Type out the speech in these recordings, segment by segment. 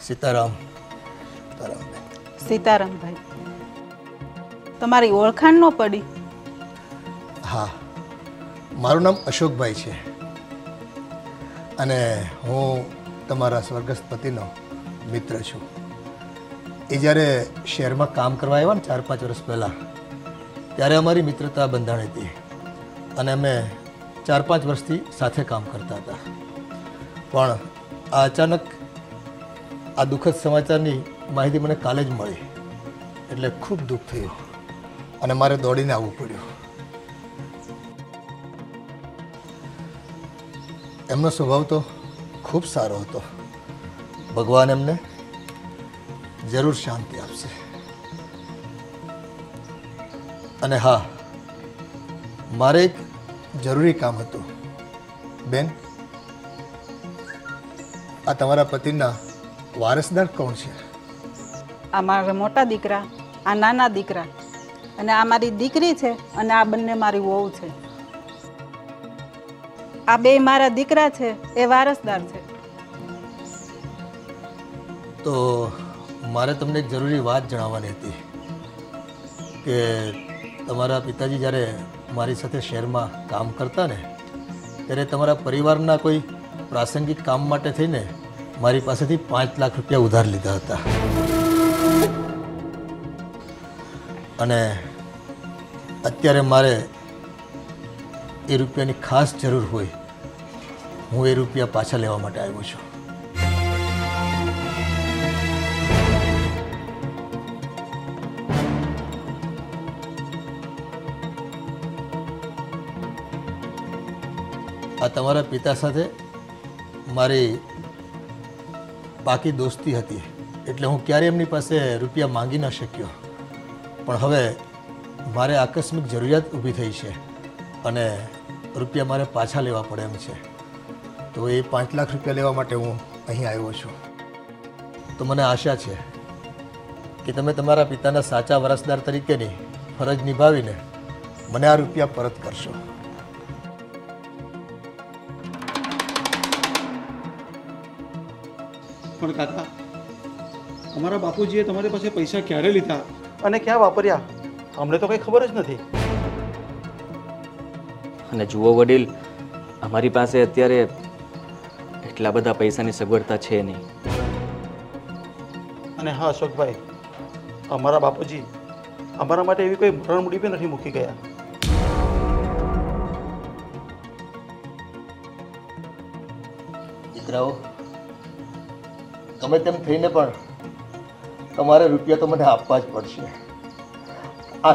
સીતારામ. સીતારામભાઈ, તમારી ઓળખાણ ન પડી? હા, મારું નામ અશોકભાઈ છે અને હું તમારા સ્વર્ગસ્થ પતિનો મિત્ર છું. એ જ્યારે શહેરમાં કામ કરવા આવ્યા ને 4-5 વર્ષ પહેલાં, ત્યારે અમારી મિત્રતા બંધાણી હતી અને અમે 4-5 વર્ષથી સાથે કામ કરતા હતા. પણ આ અચાનક આ દુઃખદ સમાચારની માહિતી મને કાલે જ મળી, એટલે ખૂબ દુઃખ થયું અને મારે દોડીને આવવું પડ્યું. એમનો સ્વભાવ તો ખૂબ સારો હતો. ભગવાન એમને જરૂર શાંતિ આપશે. અને હા, મારે એક જરૂરી કામ હતું. બેન, આ તમારા પતિના વારસદાર કોણ છે? આ મારા મોટા દીકરા, આ નાના દીકરા, અને આ મારી દીકરી છે, અને આ બંને મારી વહુ છે. આ બે મારા દીકરા છે, એ વારસદાર છે. તો મારે તમને એક જરૂરી વાત જણાવવાની હતી કે તમારા પિતાજી જ્યારે મારી સાથે શહેરમાં કામ કરતા ને, ત્યારે તમારા પરિવારના કોઈ પ્રાસંગિક કામ માટે થઈને મારી પાસેથી 5 લાખ રૂપિયા ઉધાર લીધા હતા. અને અત્યારે મારે એ રૂપિયાની ખાસ જરૂર હોય. હું એ રૂપિયા પાછા લેવા માટે આવ્યો છું. આ તમારા પિતા સાથે મારી પાકી દોસ્તી હતી, એટલે હું ક્યારેય એમની પાસે રૂપિયા માંગી ન શક્યો. પણ હવે મારે આકસ્મિક જરૂરિયાત ઊભી થઈ છે અને રૂપિયા મારે પાછા લેવા પડે એમ છે. તો એ 5 લાખ રૂપિયા લેવા માટે હું અહીં આવ્યો છું. તો મને આશા છે કે તમે તમારા પિતાના સાચા વારસદાર તરીકેની ફરજ નિભાવીને મને આ રૂપિયા પરત કરશો. પણ કાકા, અમારા બાપુજીએ તમારી પાસે પૈસા ક્યારે લીધા અને ક્યાં વાપર્યા અમને તો કંઈ ખબર જ નથી. અને જુઓ વડીલ, અમારી પાસે અત્યારે એટલા બધા પૈસાની સગવડતા છે નહીં. અને હા અશોકભાઈ, અમારા બાપુજી અમારા માટે એવી કોઈ મરણ મૂડી પણ નથી મૂકી ગયા. દીકરાઓ, ગમે તેમ થઈને પણ તમારે રૂપિયા તો મને આપવા જ પડશે. આ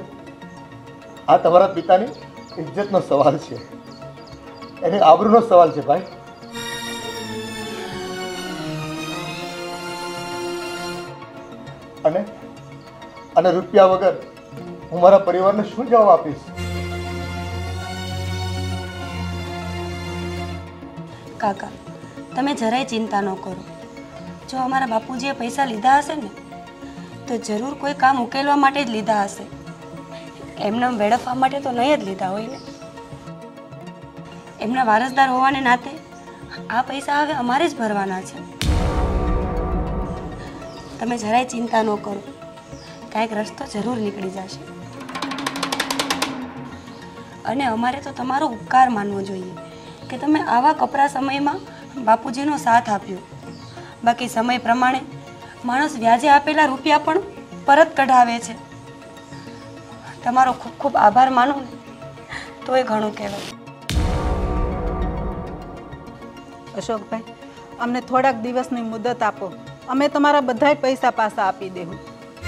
તમારા પિતાની ઇજ્જતનો સવાલ છે, એની આબરૂનો સવાલ છે ભાઈ. અને રૂપિયા વગર હું મારા પરિવારને શું જવાબ આપીશ? કાકા, તમે જરાય ચિંતા ન કરો. જો અમારા બાપુજીએ પૈસા લીધા હશે ને, તો જરૂર કોઈ કામ ઉકેલવા માટે જ લીધા હશે. એમને વેડફવા માટે તો નહીં જ લીધા હોય ને. એમના વારસદાર હોવાને નાતે આ પૈસા હવે અમારે જ ભરવાના છે. તમે જરાય ચિંતા ન કરો, કાંઈક રસ્તો જરૂર નીકળી જશે. અને અમારે તો તમારો ઉપકાર માનવો જોઈએ કે તમે આવા કપરા સમયમાં બાપુજીનો સાથ આપ્યો. બાકી સમય પ્રમાણે માણસ વ્યાજે આપેલા રૂપિયા પણ પરત કઢાવે છે. તમારો ખૂબ ખૂબ આભાર માનો ને તો એ ઘણું કહેવાય. અશોકભાઈ, અમને થોડાક દિવસની મુદત આપો, અમે તમારા બધાય પૈસા પાછા આપી દેવું.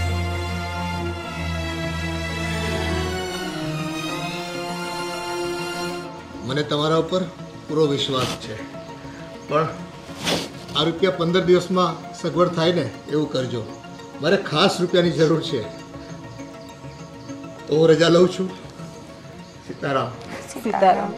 મને તમારા ઉપર પૂરો વિશ્વાસ છે, પણ આ રૂપિયા 15 દિવસમાં સગવડ થાય ને એવું કરજો. મારે ખાસ રૂપિયાની જરૂર છે, તો હું રજા લઉં છું. સીતારામ. સીતારામ.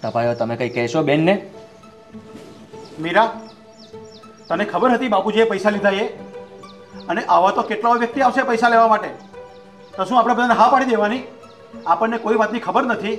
મોટા ભાઈઓ તમે કંઈ કહેશો બેનને? મીરા, તને ખબર હતી બાપુજીએ પૈસા લીધા એ? અને આવા તો કેટલા વ્યક્તિ આવશે પૈસા લેવા માટે, તો શું આપણે બધાને હા પાડી દેવાની? આપણને કોઈ વાતની ખબર નથી.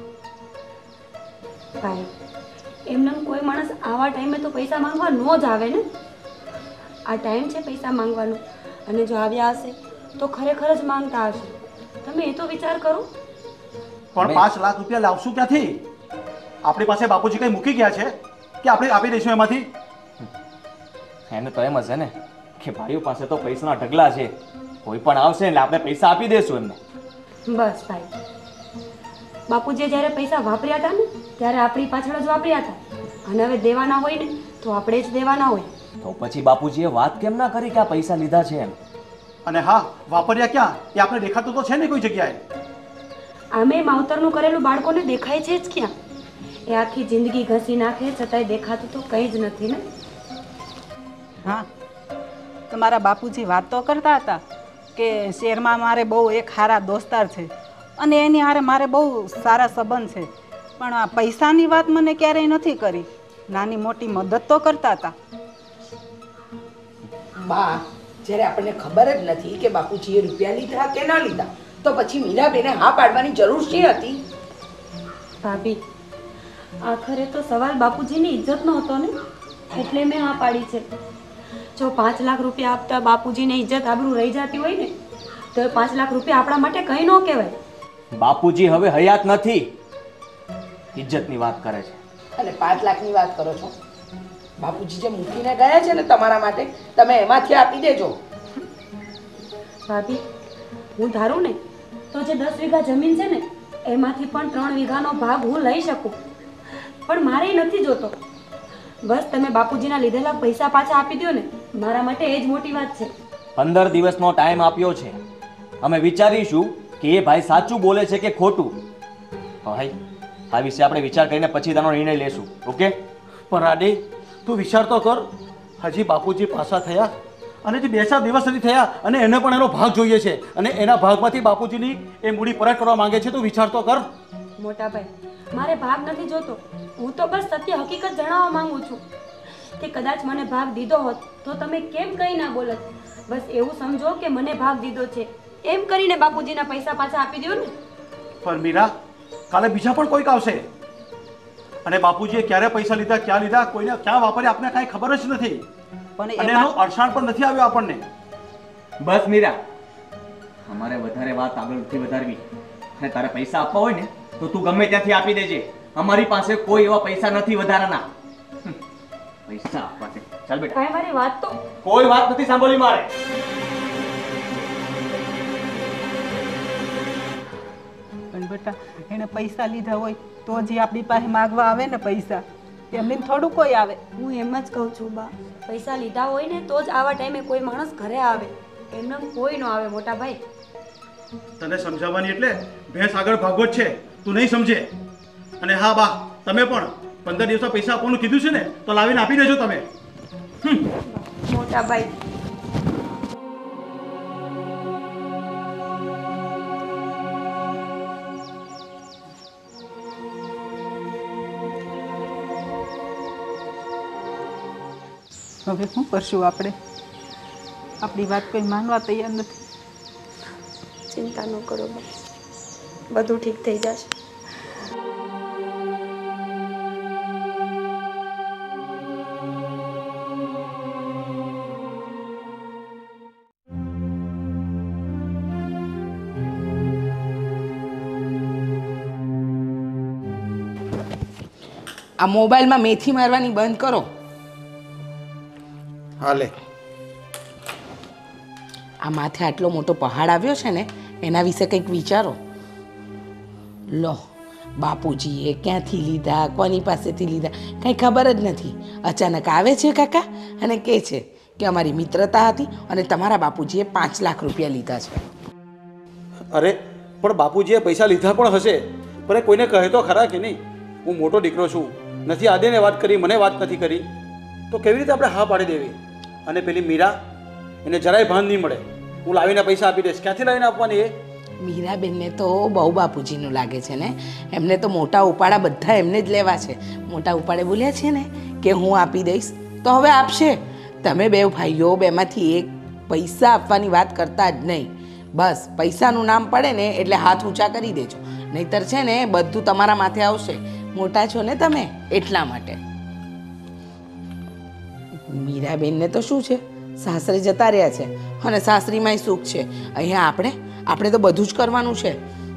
ભાઈ, એમને કોઈ માણસ આવા ટાઈમે તો પૈસા માંગવા ન જ આવે ને. આ ટાઈમ છે પૈસા માંગવાનો, અને જો આવ્યા હશે તો ખરેખર જ માંગતા હશે. તમે એ તો વિચાર કરો. પણ 5 લાખ રૂપિયા લાવશું ક્યાંથી? આપણી પાસે બાપુજી કઈ મૂકી ગયા છે કે આપણે આપી દઈશું એમાંથી? એને તો એમ હશે ને કે ભાઈઓ પાસે તો પૈસાના ઢગલા છે, કોઈ પણ આવશે એટલે આપણે પૈસા આપી દઈશું એમને. બસ ભાઈ, બાપુજીએ જ્યારે પૈસા વાપર્યા હતા ને ત્યારે આપણી પાછળ જ વાપર્યા હતા, અને હવે દેવાના હોય ને તો આપણે જ દેવાના હોય. તો પછી બાપુજીએ વાત કેમ ના કરી કે આ પૈસા લીધા છે એમ? અને હા, વાપર્યા ક્યાં એ આપણે દેખાતું તો છે ને કોઈ જગ્યાએ. આમે માવતરનું કરેલું બાળકોને દેખાય છે જ ક્યાં? એ આખી જિંદગી ઘસી નાખે છતાંય દેખાતું તો કંઈ જ નથી ને. હા, તમારા બાપુજી વાત તો કરતા હતા કે શહેરમાં મારે બહુ એક સારા દોસ્તાર છે અને એની હારે મારે બહુ સારા સંબંધ છે, પણ આ પૈસાની વાત મને ક્યારેય નથી કરી. નાની મોટી મદદ તો કરતા હતા. બા, જ્યારે આપણને ખબર જ નથી કે બાપુજીએ રૂપિયા લીધા કે ના લીધા, તો પછી મીરાબેને હા પાડવાની જરૂર શી હતી? ભાભી, આખરે તો સવાલ બાપુજીની ઇજ્જતનો હતો ને, એટલે મેં હા પાડી છે. જો 5 લાખ રૂપિયા આપતા બાપુજીને ઇજ્જત આબરૂ રહી જતી હોય ને તો 5 લાખ રૂપિયા આપણા માટે કંઈ ન કહેવાય. બાપુજી હવે હયાત નથી, ઇજ્જતની વાત કરે છે. અને 5 લાખની વાત કરો છો? બાપુજી જે મૂકીને ગયા છે ને તમારા માટે, તમે એમાંથી આપી દેજો. ભાભી, હું ધારું ને તો જે 10 વીઘા જમીન છે ને એમાંથી પણ 3 વીઘાનો ભાગ હું લઈ શકું, પણ મારે નથી જોતો. બસ તમે બાપુજીના લીધેલા પૈસા પાછા આપી દો ને, મારા માટે એ જ મોટી વાત છે. 15 દિવસનો ટાઈમ આપ્યો છે, અમે વિચારીશું કે એ ભાઈ સાચું બોલે છે કે ખોટું. ભાઈ, આ વિશે આપણે વિચાર કરીને પછી તેનો નિર્ણય લેશું. ઓકે? પણ રાડી, તું વિચાર તો કર, હજી બાપુજી પાછા થયા અને જે 2-4 દિવસ નથી થયા અને એને પણ એનો ભાગ જોઈએ છે, અને એના ભાગમાંથી બાપુજીની એ મૂડી પરત કરવા માંગે છે. તું વિચાર તો કર. મોટા ભાઈ, મારે ભાગ નથી જોતો, હું તો બસ સત્ય હકીકત જણાવવા માંગુ છું કે કદાચ મને ભાગ દીધો હોત તો તમે કેમ કંઈ ના બોલત. બસ એવું સમજો કે મને ભાગ દીધો છે, એમ કરીને બાપુજીના પૈસા પાછા આપી દો ને. પણ મીરા, કાલે બીજા પણ કોઈક આવશે, અને બાપુજીએ ક્યારે પૈસા લીધા, ક્યાં લીધા, કોઈને ક્યાં વાપર્યા, આપને કાંઈ ખબર જ નથી, પણ અને એમાં એનો અડસાણ પણ નથી આવ્યો આપણને. બસ મીરા, અમારે વધારે વાત આગળ નથી વધારવી, અને તારે પૈસા આપવા હોય ને તો તું ગમે ત્યાંથી આપી દેજે. અમારી પાસે કોઈ એવા પૈસા નથી વધારાના. પૈસા આપવા છે. ચાલ બેટા. કાંઈ મારી વાત તો કોઈ વાત નથી સાંભળવી મારે. પણ બેટા, એને પૈસા લીધા હોય તો જ આપણી પાસે માગવા આવે ને પૈસા, એમને થોડું કોઈ આવે. હું એમ જ કહું છું બા, પૈસા લીધા હોય ને તો જ આવા ટાઈમે કોઈ માણસ ઘરે આવે, એમને કોઈ ન આવે. મોટા ભાઈ, તને સમજાવવાની એટલે ભેંસ આગળ ભાગવો જ છે, તું નહીં સમજે. અને હા બા, તમે પણ 15 દિવસમાં પૈસા આપવાનું કીધું છે ને તો લાવીને આપી દેજો તમે. મોટા ભાઈ, હવે શું કરશું આપણે? આપણી વાત કોઈ માનવા તૈયાર નથી. ચિંતા ન કરો બા, બધું ઠીક થઈ જશે. આ મોબાઈલમાં મેથી મારવાની બંધ કરો. હાલે, આ માથે આટલો મોટો પહાડ આવ્યો છે ને, એના વિશે કંઈક વિચારો. લો, બાપુજીએ ક્યાંથી લીધા, કોની પાસેથી લીધા, કંઈ ખબર જ નથી. અચાનક આવે છે કાકા અને કહે છે કે અમારી મિત્રતા હતી અને તમારા બાપુજીએ 5 લાખ રૂપિયા લીધા છે. અરે પણ બાપુજીએ પૈસા લીધા પણ હશે, પણ કોઈને કહે તો ખરા કે નહીં? હું મોટો દીકરો છું, નથી આદેને વાત કરી, મને વાત નથી કરી, તો કેવી રીતે આપણે હા પાડી દેવી? અને પેલી મીરા, એને જરાય ભાન નહીં મળે. હું લાવીને પૈસા આપી દઈશ. ક્યાંથી લાવીને આપવાની? મીરાબેનને તો બહુ બાપુજીનું લાગે છે ને, એમને તો મોટા ઉપાડા બધા એમને જ લેવા છે. મોટા ઉપાડે બોલ્યા છે ને કે હું આપી દઈશ, તો હવે આપશે. તમે બે ભાઈઓ બેમાંથી એક પૈસા આપવાની વાત કરતા જ નહીં. બસ પૈસાનું નામ પડે ને એટલે હાથ ઊંચા કરી દેજો, નહીતર છે ને બધું તમારા માથે આવશે. મોટા છો ને તમે એટલા માટે. મીરાબેનને તો શું છે, સાસરે જતા રહ્યા છે અને સાસરીમાંય સુખ છે. અહીંયા આપણે તો બધું જ કરવાનું છે.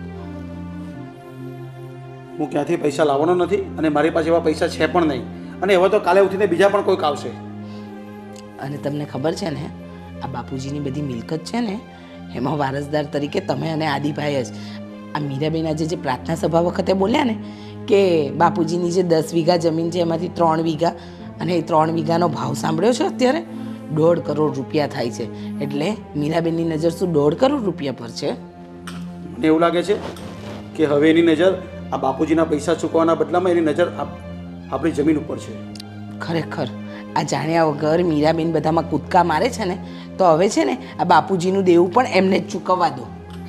હું ક્યાંથી પૈસા લાવવાનો નથી અને મારી પાસે એવા પૈસા છે પણ નહીં. અને હવે તો કાલે ઉઠીને બીજા પણ કોઈક આવશે. અને તમને ખબર છે ને, આ બાપુજીની બધી મિલકત છે ને એમાં વારસદાર તરીકે તમે અને આદિભાઈ જ. આ મીરાબેન આજે જે પ્રાર્થના સભા વખતે બોલ્યા ને કે બાપુજીની જે 10 વીઘા જમીન છે એમાંથી 3 વીઘા, અને એ 3 વીઘાનો ભાવ સાંભળ્યો છે અત્યારે 1.5 કરોડ રૂપિયા થાય છે. એટલે મીરાબેનની નજર શું 1.5 કરોડ રૂપિયા પર છે? મને એવું લાગે છે કે હવે એની નજર આ બાપુજીના પૈસા ચૂકવવાના બદલામાં એની નજર આપણી જમીન ઉપર છે. ખરેખર આ જાણ્યા વગર મીરાબેન બધામાં કૂદકા મારે છે ને, તો હવે છે ને આ બાપુજીનું દેવું પણ એમને જ ચૂકવવા દો.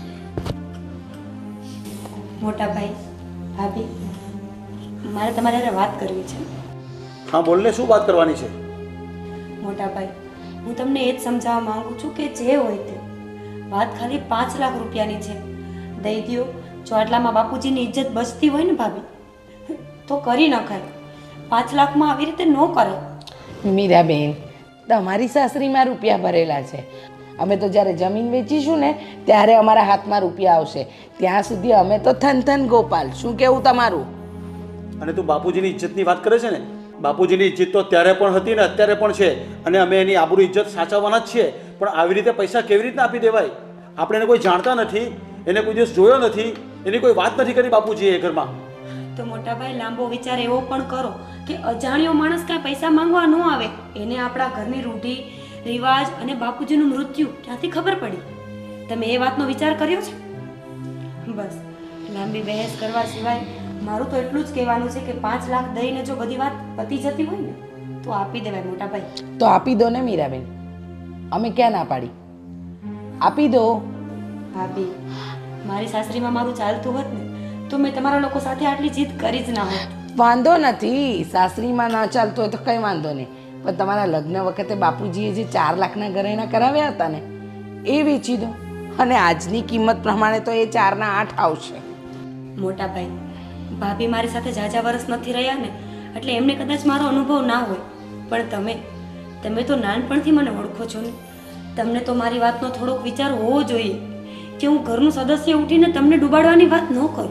મોટા ભાઈ, ભાભી, મારે તમારી હારે વાત કરવી છે. હા બોલને, શું વાત કરવાની છે? મોટા ભાઈ, હું તમને એ જ સમજાવવા માંગુ છું કે જે હોય તે વાત ખાલી 5 લાખ રૂપિયાની છે. દઈ દ્યો. જો આટલામાં બાપુજીની ઇજ્જત બચતી હોય ને ભાભી તો કરી નખાય. 5 લાખમાં આવી રીતે ન કરે. મીરાબેન, તમારી સાસરીમાં રૂપિયા ભરેલા છે. અમે તો જ્યારે જમીન વેચીશું ને ત્યારે અમારા હાથમાં રૂપિયા આવશે. ત્યાં સુધી અમે તો થન ગોપાલ. શું કેવું તમારું? અને તું બાપુજીની ઇજ્જતની વાત કરે છે ને, બાપુજીની ઇજ્જત તો ત્યારે પણ હતી ને અત્યારે પણ છે, અને અમે એની આબરૂ ઇજ્જત સાચવવાના જ છીએ. પણ આવી રીતે પૈસા કેવી રીતના આપી દેવાય? આપણે એને કોઈ જાણતા નથી, એને કોઈ દિવસ જોયો નથી, એની કોઈ વાત નથી કરી બાપુજીએ ઘરમાં. તો મોટા ભાઈ, લાંબો વિચાર એવો પણ કરો કે અજાણ્યો માણસ કાંઈ પૈસા માંગવા ન આવે. એને આપણા ઘરની રૂઢી રિવાજ અને બાપુજીનું મૃત્યુ ક્યાંથી ખબર પડી? તમે એ વાતનો વિચાર કર્યો છે? બસ લાંબી બહેસ કરવા સિવાય મારું તો એટલું જ કહેવાનું છે કે 5 લાખ દઈને જો બધી વાત પતી જતી હોય ને તો આપી દેવાય મોટા ભાઈ. તો આપી દો ને મીરાબેન, અમે ક્યાં ના પાડી? આપી દો. ભાભી, મારી સાસરીમાં મારું ચાલતું હોત ને તો મેં તમારા લોકો સાથે આટલી જીદ કરી જ ના હોત. વાંધો નથી, સાસરીમાં ના ચાલતો હોય તો કંઈ વાંધો નહીં. પણ તમારા લગ્ન વખતે બાપુજીએ જે 4 લાખના ઘરેણાં કરાવ્યા હતા ને એ વેચી દો, અને આજની કિંમત પ્રમાણે તો એ 4 ના 8 આવશે. મોટા ભાઈ, ભાભી મારી સાથે ઝાઝા વર્ષ નથી રહ્યા ને એટલે એમને કદાચ મારો અનુભવ ના હોય, પણ તમે તો નાનપણથી મને ઓળખો છો ને. તમને તો મારી વાતનો થોડોક વિચાર હોવો જોઈએ કે હું ઘરનું સદસ્ય ઉઠીને તમને ડૂબાડવાની વાત ન કરું.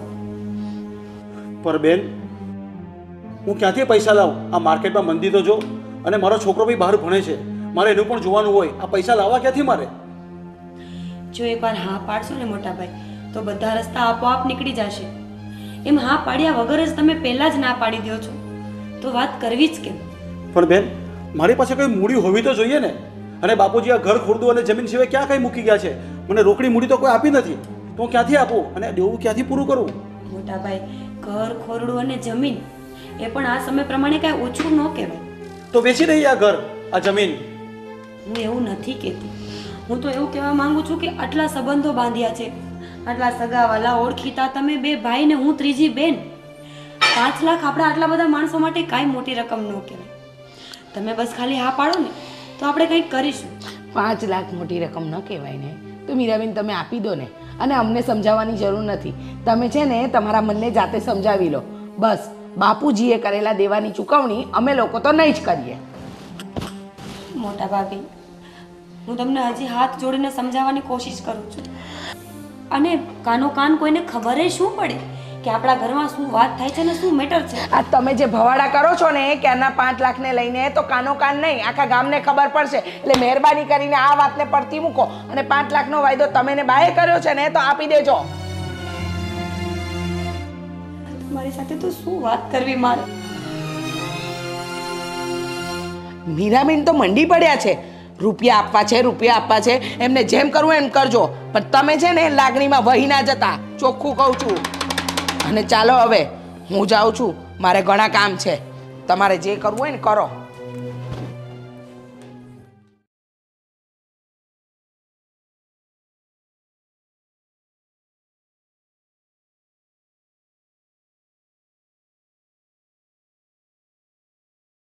પર બેન, હું ક્યાંથી પૈસા લાવું? આ માર્કેટમાં મંદી તો જો, અને મારો છોકરો બી બહાર ભણે છે, મારે એનું પણ જોવાનું હોય. આ પૈસા લાવવા ક્યાંથી મારે? જો એકવાર હા પાડશો ને મોટા ભાઈ તો બધા રસ્તા આપોઆપ નીકળી જશે. એમ હા પાડ્યા વગર જ તમે પહેલા જ ના પાડી દો છો તો વાત કરવી જ કેમ? પણ બેન, મારી પાસે કઈ મૂડી હોવી તો જોઈએ ને. અને બાપુજી આ ઘર ખોરડું અને જમીન સિવાય ક્યાં કઈ મૂકી ગયા છે? મને રોકડી મૂડી તો કોઈ આપી નથી, તો હું ક્યાંથી આપું અને દેવું ક્યાંથી પૂરું કરું? મોટા ભાઈ, ઘર ખોરડું અને જમીન એ પણ આ સમય પ્રમાણે કાંઈ ઓછું ન કહેવાય. તો વેચી દઈએ આ ઘર, આ જમીન. હું એવું નથી કહેતી. હું તો એવું કહેવા માંગુ છું કે આટલા સંબંધો બાંધ્યા છે, આટલા સગાવાલા ઓળખીતા તમે 2 ભાઈ ને હું ત્રીજી બેન. 5 લાખ આપણા આટલા બધા માણસો માટે કાંઈ મોટી રકમ ન કહેવાય. તમે બસ ખાલી હા પાડો ને તો આપણે કંઈક કરીશું. 5 લાખ મોટી રકમ ન કહેવાય ને, તો મીરાબેન તમે આપી દો ને, અને અમને સમજાવવાની જરૂર નથી. તમે છે ને તમારા મનને જાતે સમજાવી લો. બસ બાપુજીએ કરેલા દેવાની ચૂકવણી અમે લોકો તો નહીં જ કરીએ. મોટા ભાભી, હું તમને હજી હાથ જોડીને સમજાવવાની કોશિશ કરું છું, અને કાનો કાન કોઈને ખબર શું પડે કે આપણા ઘરમાં શું વાત થાય છે ને શું મેટર છે. આ તમે જે ભવાડા કરો છો ને કે આના 5 લાખને લઈને, તો કાનો કાન નહીં આખા ગામને ખબર પડશે. એટલે મહેરબાની કરીને આ વાતને પડતી મૂકો, અને 5 લાખનો વાયદો તમે ને બાએ કર્યો છે ને તો આપી દેજો. મારી સાથે તો શું વાત કરવી મારે? મીરાબેન તો મંડી પડ્યા છે, રૂપિયા આપવા છે, એમને જેમ કરવું એમ કરજો, પણ તમે છે ને લાગણીમાં વહી ના જતા, ચોખ્ખું કહું છું. અને ચાલો હવે હું જાઉં છું, મારે ઘણા કામ છે. તમારે જે કરવું હોય ને કરો.